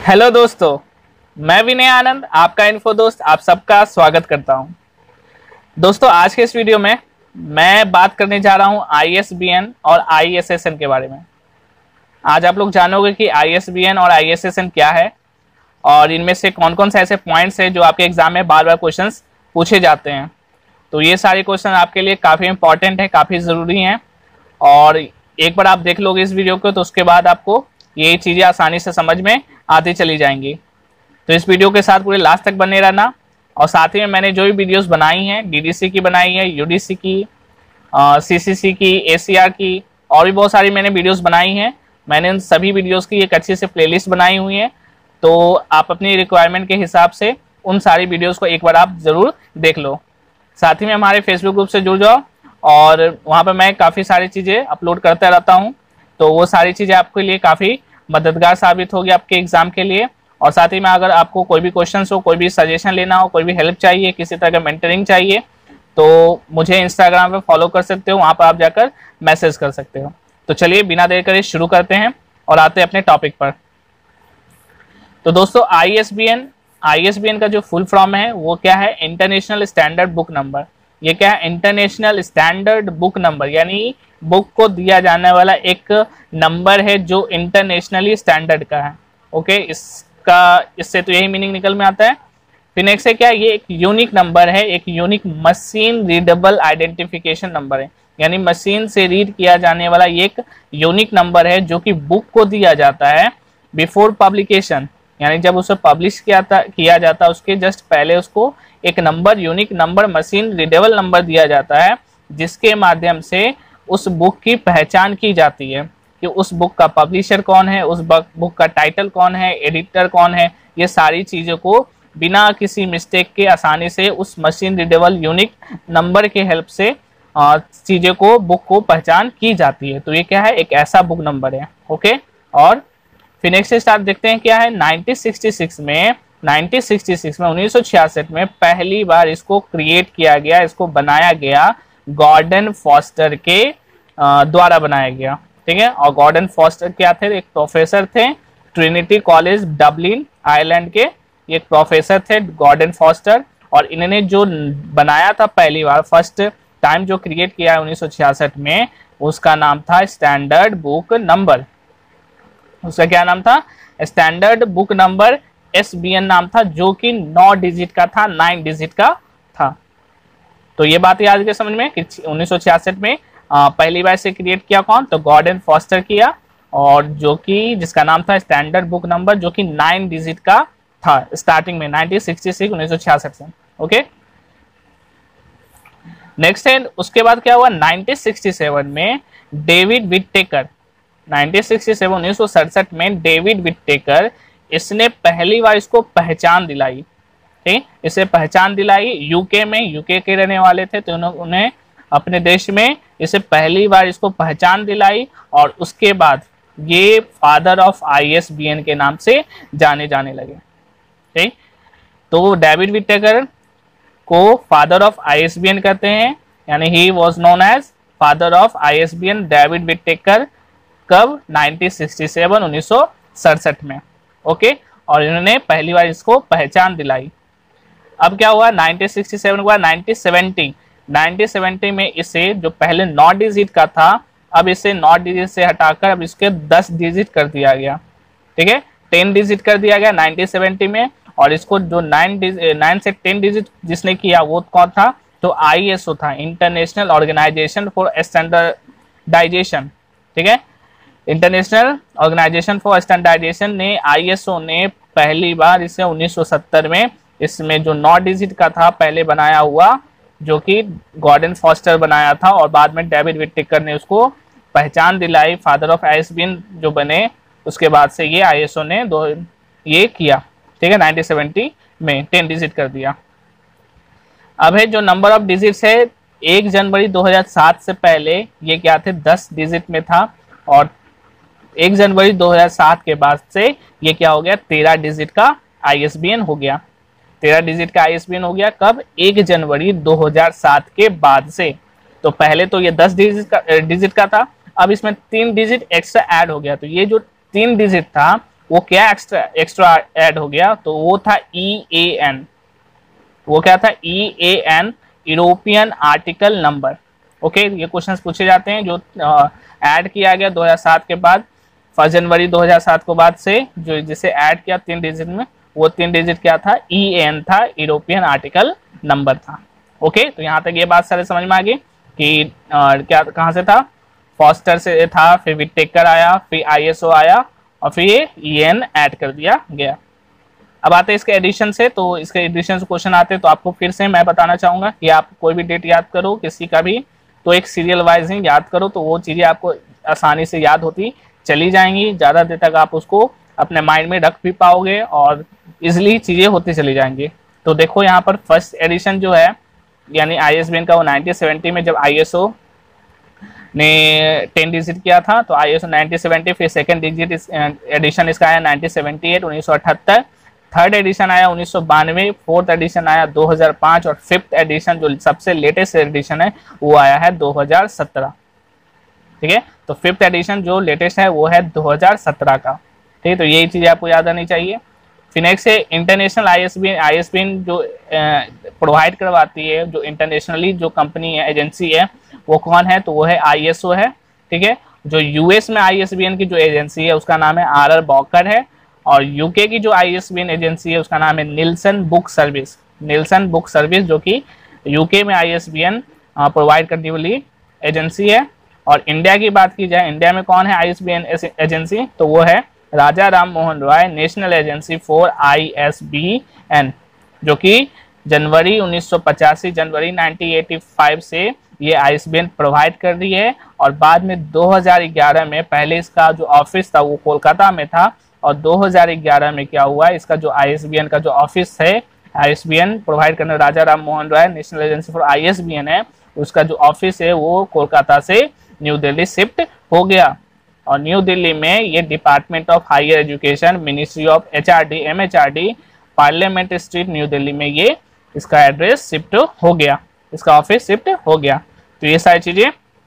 Hello दोस्तों, मैं विनय आनंद आपका इन्फो दोस्त आप सबका स्वागत करता हूं। दोस्तों, आज के इस वीडियो में मैं बात करने जा रहा हूं ISBN और ISSN के बारे में। आज आप लोग जानोगे कि ISBN और ISSN क्या है और इनमें से कौन कौन से ऐसे पॉइंट्स हैं जो आपके एग्जाम में बार बार क्वेश्चंस पूछे जाते हैं। तो ये सारे क्वेश्चन आपके लिए काफ़ी इंपॉर्टेंट है, काफ़ी ज़रूरी हैं और एक बार आप देख लोगे इस वीडियो को तो उसके बाद आपको ये चीज़ें आसानी से समझ में आती चली जाएंगी। तो इस वीडियो के साथ पूरे लास्ट तक बने रहना। और साथ ही में मैंने जो भी वीडियोस बनाई हैं, DDC की बनाई है, UDC की, CCC की, ACR की और भी बहुत सारी मैंने वीडियोस बनाई हैं। मैंने उन सभी वीडियोस की एक अच्छी से प्लेलिस्ट बनाई हुई है, तो आप अपनी रिक्वायरमेंट के हिसाब से उन सारी वीडियोस को एक बार आप ज़रूर देख लो। साथ ही में हमारे फेसबुक ग्रुप से जुड़ जाओ और वहाँ पर मैं काफ़ी सारी चीज़ें अपलोड करता रहता हूँ, तो वो सारी चीज़ें आपके लिए काफ़ी मददगार साबित होगी आपके एग्जाम के लिए। और साथ ही में अगर आपको कोई भी क्वेश्चन हो, कोई भी सजेशन लेना हो, कोई भी हेल्प चाहिए, किसी तरह का मेंटरिंग चाहिए, तो मुझे इंस्टाग्राम पे फॉलो कर सकते हो, वहाँ पर आप जाकर मैसेज कर सकते हो। तो चलिए बिना देर करे शुरू करते हैं और आते हैं अपने टॉपिक पर। तो दोस्तों, ISBN का जो फुल फॉर्म है वो क्या है? International standard book number. ये क्या है? इंटरनेशनल स्टैंडर्ड बुक नंबर, यानी बुक को दिया जाने वाला एक नंबर है जो इंटरनेशनली स्टैंडर्ड का है। ओके, इससे तो यही मीनिंग निकल में आता है। फिर नेक्स्ट है क्या? ये एक यूनिक नंबर है, एक unique machine readable identification number है, यानी मशीन से रीड किया जाने वाला ये एक यूनिक नंबर है जो कि बुक को दिया जाता है बिफोर पब्लिकेशन, यानी जब उसे पब्लिश किया जाता है उसके जस्ट पहले उसको एक number, unique number, machine readable number दिया जाता है, जिसके माध्यम से उस बुक की पहचान की जाती है कि उस बुक का पब्लिशर कौन है, उस बुक का टाइटल कौन है, एडिटर कौन है। ये सारी चीज़ों को बिना किसी मिस्टेक के आसानी से उस मशीन रीडेबल यूनिक नंबर के हेल्प से चीज़ों को, बुक को पहचान की जाती है। तो ये क्या है? एक ऐसा बुक नंबर है। ओके, और फिर नेक्स्ट स्टार्ट देखते हैं क्या है। 1966 में 1966 में पहली बार इसको क्रिएट किया गया, इसको बनाया गया गॉर्डन फॉस्टर के द्वारा बनाया गया। ठीक है, और गॉर्डन फॉस्टर क्या थे? एक प्रोफेसर थे, ट्रिनिटी कॉलेज डबलिन आयरलैंड के ये एक प्रोफेसर थे गॉर्डन फॉस्टर। और इन्होंने जो बनाया था पहली बार, फर्स्ट टाइम जो क्रिएट किया है 1966 में, उसका नाम था स्टैंडर्ड बुक नंबर। उसका क्या नाम था? स्टैंडर्ड बुक नंबर, SBN नाम था, जो कि 9 डिजिट का था, 9 डिजिट का था। तो ये बात याद रखिए समझ में कि 1966 में पहली बार से क्रिएट किया कौन? तो गॉर्डन फॉस्टर किया, और जो कि जिसका नाम था स्टैंडर्ड बुक नंबर, जो कि 9 डिजिट का था स्टार्टिंग में 1966 से। ओके, नेक्स्ट है उसके बाद क्या हुआ? 1967 में डेविड विटेकर, 1967 में डेविड विटेकर, इसने पहली बार इसको पहचान दिलाई। ठीक, इसे पहचान दिलाई यूके में, यूके के रहने वाले थे, तो उन्हें अपने देश में इसे पहली बार इसको पहचान दिलाई, और उसके बाद ये फादर ऑफ ISBN के नाम से जाने जाने लगे। ठीक, तो डेविड विटेकर को फादर ऑफ ISBN कहते हैं, यानी he was known as father of ISBN, David Whitaker. कब? 1967 में। ओके, और इन्होंने पहली बार इसको पहचान दिलाई। अब क्या हुआ? 1967 के बाद 1970 में इसे, जो पहले 9 डिजिट का था, अब इसे 9 डिजिट से हटाकर अब इसके 10 डिजिट कर दिया गया। ठीक है, 10 डिजिट कर दिया गया 1970 में। और इसको जो 9 से 10 डिजिट जिसने किया वो कौन था? तो ISO था, इंटरनेशनल ऑर्गेनाइजेशन फॉर स्टैंडर्डाइजेशन। ठीक है, इंटरनेशनल ऑर्गेनाइजेशन फॉर स्टैंडर्डाइजेशन ने, ISO ने पहली बार इसे 1970 में, इसमें जो 9 डिजिट का था पहले बनाया हुआ, जो कि गॉर्डन फॉस्टर बनाया था, और बाद में डेविड विटेकर ने उसको पहचान दिलाई, फादर ऑफ ISBN जो बने, उसके बाद से ये ISO ने ये किया। ठीक है, 1970 में 10 डिजिट कर दिया। अब है जो नंबर ऑफ डिजिट्स है, 1 जनवरी 2007 से पहले ये क्या थे? 10 डिजिट में था, और 1 जनवरी 2007 के बाद से ये क्या हो गया? 13 डिजिट का ISBN हो गया। 13 डिजिट का ISBN हो गया कब? 1 जनवरी 2007 के बाद से। तो पहले तो ये 10 डिजिट का था, अब इसमें 3 डिजिट एक्स्ट्रा ऐड हो गया। तो ये जो 3 डिजिट था वो क्या एक्स्ट्रा एक्स्ट्रा ऐड हो गया, तो वो था EAN। वो क्या था? EAN, European article number. Okay, ये क्वेश्चंस पूछे जाते हैं जो ऐड किया गया 2007 के बाद, 1 जनवरी 2007 के बाद से, जो जिसे ऐड किया 3 डिजिट में, वो 3 डिजिट क्या था? EAN था, यूरोपियन आर्टिकल नंबर था। ओके, तो यहाँ तक ये बात सारे समझ में आ गई कि क्या कहाँ से था? फॉस्टर से था, फिर विटेकर आया, फिर ISO आया, और फिर ये EAN ऐड कर दिया गया। अब आते हैं इसके एडिशन से, तो इसके एडिशन से क्वेश्चन आते हैं, तो आपको फिर से मैं बताना चाहूंगा कि आप कोई भी डेट याद करो किसी का भी, तो एक सीरियल वाइज ही याद करो, तो वो चीज़ें आपको आसानी से याद होती चली जाएंगी, ज़्यादा देर तक आप उसको अपने माइंड में रख भी पाओगे और इजिली चीज़ें होती चली जाएंगी। तो देखो यहाँ पर फर्स्ट एडिशन जो है यानी ISBN का, वो 1970 में जब ISO ने 10 डिजिट किया था, तो ISO 1970, फिर सेकेंड डिजिट एडिशन इसका आया 1978 1978, थर्ड एडिशन आया 1992, फोर्थ एडिशन आया 2005, और फिफ्थ एडिशन जो सबसे लेटेस्ट एडिशन है वो आया है 2017। ठीक है, तो फिफ्थ एडिशन जो लेटेस्ट है वो है 2017 का। ठीक है, तो यही चीज़ आपको याद आनी चाहिए। फिर नेक्स्ट है इंटरनेशनल ISBN जो प्रोवाइड करवाती है, जो इंटरनेशनली जो कंपनी है, एजेंसी है, वो कौन है? तो वो है ISO है। ठीक है, जो US में ISBN की जो एजेंसी है उसका नाम है RR बॉकर है, और UK की जो ISBN एजेंसी है उसका नाम है Nielsen book service. Nielsen book service जो कि UK में ISBN प्रोवाइड करने वाली एजेंसी है। और इंडिया की बात की जाए, इंडिया में कौन है ISBN एजेंसी? तो वो है Raja Ram Mohan Roy national agency for ISBN, जो कि जनवरी 1985 से ये ISBN प्रोवाइड कर रही है। और बाद में 2011 में, पहले इसका जो ऑफिस था वो कोलकाता में था, और 2011 में क्या हुआ, इसका जो ISBN का जो ऑफिस है, ISBN प्रोवाइड करने Raja Ram Mohan Roy national agency for ISBN है, उसका जो ऑफिस है वो कोलकाता से न्यू दिल्ली शिफ्ट हो गया। और न्यू दिल्ली में ये department of higher education, ministry of HRD MHRD, parliament street, new Delhi में ये इसका एड्रेस शिफ्ट हो गया, इसका ऑफिस शिफ्ट हो गया। तो ये सारी चीजें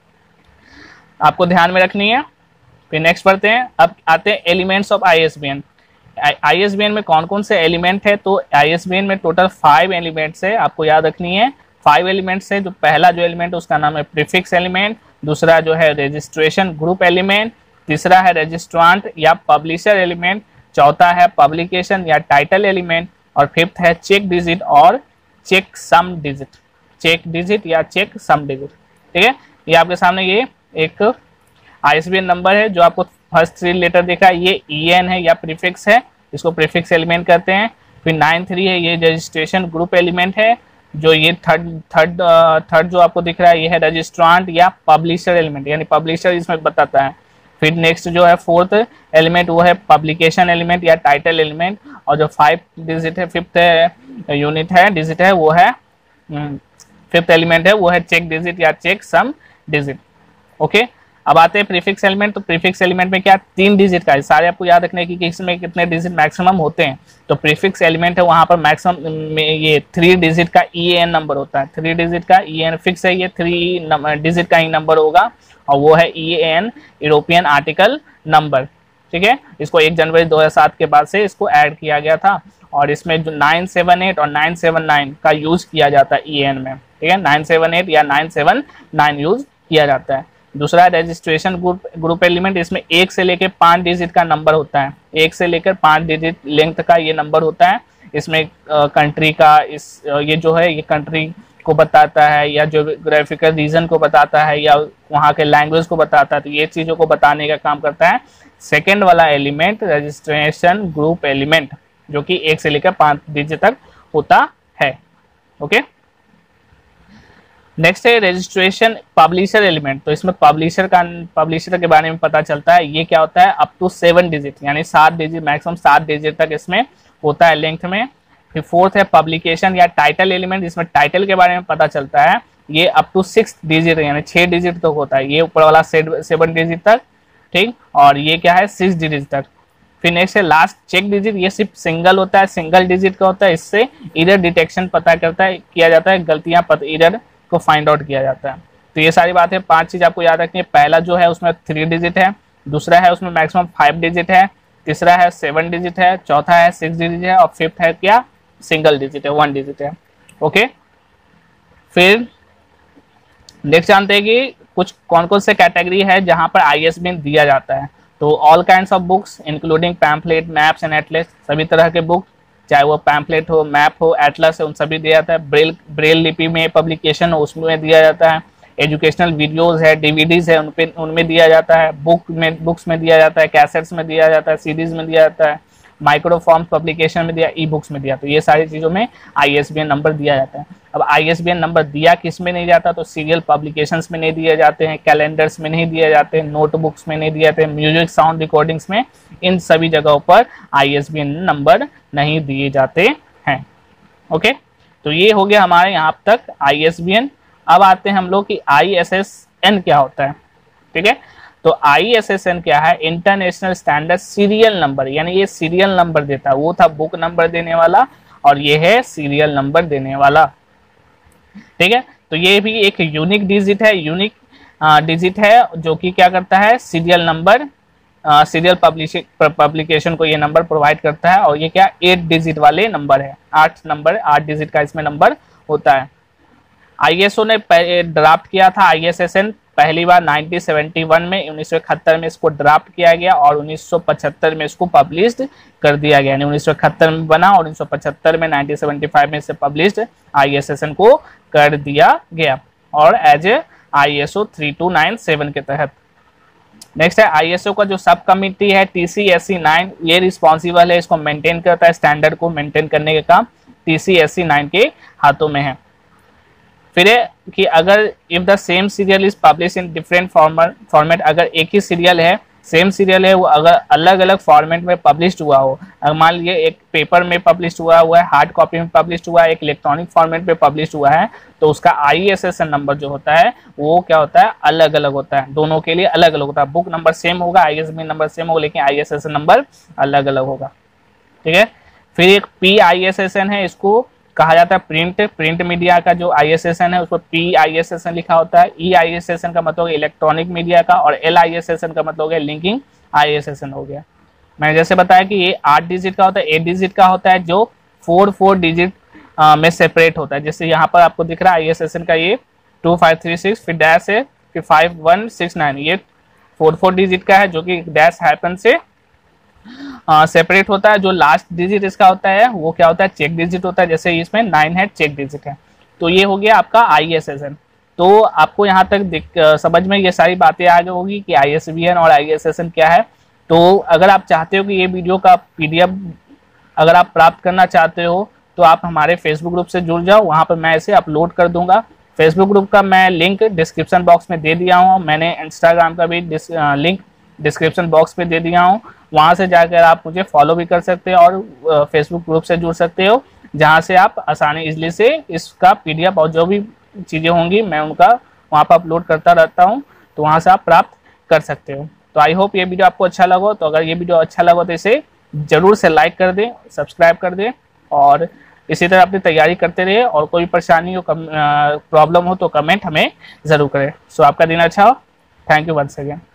आपको ध्यान में रखनी है। फिर नेक्स्ट पढ़ते हैं, अब आते हैं एलिमेंट्स ऑफ ISBN। ISBN में कौन कौन से एलिमेंट है? तो ISBN में टोटल 5 एलिमेंट्स है, आपको याद रखनी है। 5 एलिमेंट्स है। जो पहला जो एलिमेंट है उसका नाम है प्रीफिक्स एलिमेंट, दूसरा जो है रजिस्ट्रेशन ग्रुप एलिमेंट, तीसरा है रजिस्ट्रांट या पब्लिशर एलिमेंट, चौथा है पब्लिकेशन या टाइटल एलिमेंट, और फिफ्थ है चेक डिजिट और check sum digit, check digit या चेक सम डिजिट। ठीक है, ये आपके सामने ये एक ISBN नंबर है जो आपको फर्स्ट 3 लेटर देखा है, ये EN है या प्रीफिक्स है, इसको प्रीफिक्स एलिमेंट कहते हैं। फिर 9-3 है, ये रजिस्ट्रेशन ग्रुप एलिमेंट है। जो ये थर्ड जो आपको दिख रहा है ये है रजिस्ट्रांट या पब्लिशर एलिमेंट, यानी पब्लिशर इसमें बताता है। फिर नेक्स्ट जो है 4th एलिमेंट वो है पब्लिकेशन एलिमेंट या टाइटल एलिमेंट, और जो 5 डिजिट है, 5th यूनिट है, डिजिट है, वो है 5th एलिमेंट है वो है चेक डिजिट या चेक सम डिजिट। ओके, अब आते हैं प्रीफिक्स एलिमेंट। तो प्रीफिक्स एलिमेंट में क्या 3 डिजिट का है, सारे आपको याद रखने की कि इसमें कितने डिजिट मैक्सिमम होते हैं। तो प्रीफिक्स एलिमेंट है वहां पर मैक्सिमम में ये 3 डिजिट का EAN नंबर होता है, 3 डिजिट का EAN फिक्स है, ये 3 डिजिट का ही नंबर होगा, और वो है EAN यूरोपियन आर्टिकल नंबर। ठीक है, इसको 1 जनवरी 2007 के बाद से इसको ऐड किया गया था, और इसमें जो 978 और 979 का यूज किया जाता है EAN में। ठीक है, 978 या 979 यूज किया जाता है। दूसरा रजिस्ट्रेशन ग्रुप एलिमेंट, इसमें 1 से लेकर 5 डिजिट का नंबर होता है, 1 से लेकर 5 डिजिट लेंथ का ये नंबर होता है। इसमें कंट्री का ये जो है ये कंट्री को बताता है, या ज्योग्राफिकल रीजन को बताता है, या वहाँ के लैंग्वेज को बताता है, तो ये चीज़ों को बताने का काम करता है सेकेंड वाला एलिमेंट रजिस्ट्रेशन ग्रुप एलिमेंट, जो कि 1 से लेकर 5 डिजिट तक होता है। ओके, नेक्स्ट है रजिस्ट्रेशन पब्लिशर एलिमेंट। तो इसमें पब्लिशर के बारे में पता चलता है, ये क्या होता है अप टू 7 डिजिट, यानी 7 डिजिट, मैक्सिमम 7 डिजिट तक इसमें होता है लेंथ में। फिर 4th है पब्लिकेशन या टाइटल एलिमेंट, इसमें टाइटल के बारे में पता चलता है, ये अप टू 6 डिजिट यानी 6 डिजिट तक होता है, ये ऊपर वाला 7 डिजिट तक। ठीक, और ये क्या है 6 डिजिट तक। फिर नेक्स्ट है लास्ट चेक डिजिट, ये सिर्फ सिंगल होता है, सिंगल डिजिट का होता है, इससे एरर डिटेक्शन पता किया जाता है, गलतियां एरर को फाइंड आउट किया जाता है। तो ये सारी बातें 5 चीज आपको याद रखनी है। पहला जो है उसमें 3 डिजिट है, दूसरा है उसमें मैक्सिमम 5 डिजिट है, तीसरा है 7 डिजिट है, चौथा है 6 डिजिट है और फिफ्थ है क्या, सिंगल डिजिट है, 1 डिजिट है। ओके, फिर नेक्स्ट जानते हैं कि कुछ कौन कौन से कैटेगरी है जहां पर ISBN दिया जाता है। तो all kind of books including pamphlet, maps and atlas, सभी तरह के बुक, चाहे वो पैम्पलेट हो, मैप हो, एटलस है, उन सभी दिया जाता है। ब्रेल लिपि में पब्लिकेशन हो उसमें दिया जाता है। एजुकेशनल वीडियोस है, DVDs है, उनमें दिया जाता है। बुक्स में दिया जाता है, कैसेट्स में दिया जाता है, सीडीज में दिया जाता है, माइक्रोफॉर्म पब्लिकेशन में दिया, ई बुक्स में दिया। तो ये सारी चीज़ों में ISBN नंबर दिया जाता है। अब ISBN नंबर दिया किस में नहीं जाता, तो सीरियल पब्लिकेशंस में नहीं दिए जाते हैं, कैलेंडर्स में नहीं दिए जाते हैं, नोटबुक्स में नहीं दिए जाते हैं, म्यूजिक साउंड रिकॉर्डिंग्स में, इन सभी जगहों पर ISBN नंबर नहीं दिए जाते हैं। ओके, तो ये हो गया हमारे यहाँ तक ISBN। अब आते हैं हम लोग कि ISSN क्या होता है। ठीक है, तो ISSN क्या है, इंटरनेशनल स्टैंडर्ड सीरियल नंबर, यानी ये सीरियल नंबर देता है। वो था बुक नंबर देने वाला और ये है सीरियल नंबर देने वाला। ठीक है, तो ये भी एक यूनिक डिजिट है, डिजिट है जो कि क्या करता है, सीरियल नंबर, सीरियल पब्लिकेशन को ये नंबर प्रोवाइड करता है। और ये क्या 8 डिजिट वाले नंबर है, 8 डिजिट का इसमें नंबर होता है। ISO ने ड्राफ्ट किया था ISSN पहली बार 1971 में, 1971 में इसको ड्राफ्ट किया गया और 1975 में इसको पब्लिश्ड कर दिया गया। यानी 1971 में बना और 1975 में 1975 में इसे पब्लिश्ड ISSN को कर दिया गया और एज ए ISO 3297 के तहत। नेक्स्ट है ISO का जो सब कमिटी है TCSC9, ये रिस्पॉन्सिबल है, इसको मेंटेन करता है, स्टैंडर्ड को मेंटेन करने का काम TCSC9 के हाथों में है। फिर कि अगर if the same serial is publish in different format, अगर एक ही सीरियल है, सेम सीरियल है, वो अगर अलग अलग फॉर्मेट में पब्लिश हुआ हो, अगर मान लीजिए एक पेपर में पब्लिश हुआ है, हार्ड कॉपी में पब्लिश हुआ है, एक इलेक्ट्रॉनिक फॉर्मेट में पब्लिश हुआ है, तो उसका ISSN नंबर जो होता है वो क्या होता है, अलग अलग होता है, दोनों के लिए अलग अलग होता है। बुक नंबर सेम होगा, ISBN नंबर सेम होगा, लेकिन ISSN नंबर अलग अलग होगा। ठीक है, फिर एक PISSN है, इसको कहा जाता है प्रिंट मीडिया का जो ISSN है उसको PISSN लिखा होता है। EISSN का मतलब है इलेक्ट्रॉनिक मीडिया का और LISSN का मतलब है लिंकिंग ISSN हो गया। मैंने जैसे बताया कि ये 8 डिजिट का होता है, 8 डिजिट का होता है जो 4 डिजिट में सेपरेट होता है। जैसे यहाँ पर आपको दिख रहा है ISSN का ये 2536, फिर डैश है, फिर 5169, ये 4 डिजिट का है जो कि डैश हैपन से सेपरेट होता है। जो लास्ट डिजिट इसका होता है वो क्या होता है, चेक डिजिट होता है। जैसे इसमें 9 है, चेक डिजिट है। तो ये हो गया आपका ISSN। तो आपको यहाँ तक समझ में ये सारी बातें आ गई होगी कि ISBN और ISSN क्या है। तो अगर आप चाहते हो कि ये वीडियो का PDF अगर आप प्राप्त करना चाहते हो तो आप हमारे फेसबुक ग्रुप से जुड़ जाओ, वहाँ पर मैं इसे अपलोड कर दूंगा। फेसबुक ग्रुप का मैं लिंक डिस्क्रिप्शन बॉक्स में दे दिया हूँ, मैंने इंस्टाग्राम का भी लिंक डिस्क्रिप्शन बॉक्स में दे दिया हूँ। वहाँ से जाकर आप मुझे फॉलो भी कर सकते हो और फेसबुक ग्रुप से जुड़ सकते हो, जहाँ से आप आसानी इजली से इसका PDF और जो भी चीज़ें होंगी मैं उनका वहाँ पर अपलोड करता रहता हूँ, तो वहाँ से आप प्राप्त कर सकते हो। तो आई होप ये वीडियो आपको अच्छा लगा। तो अगर ये वीडियो अच्छा लगा तो इसे ज़रूर से लाइक कर दें, सब्सक्राइब कर दें और इसी तरह अपनी तैयारी करते रहे। और कोई परेशानी हो, प्रॉब्लम हो तो कमेंट हमें ज़रूर करें। सो आपका दिन अच्छा हो। Thank you once again.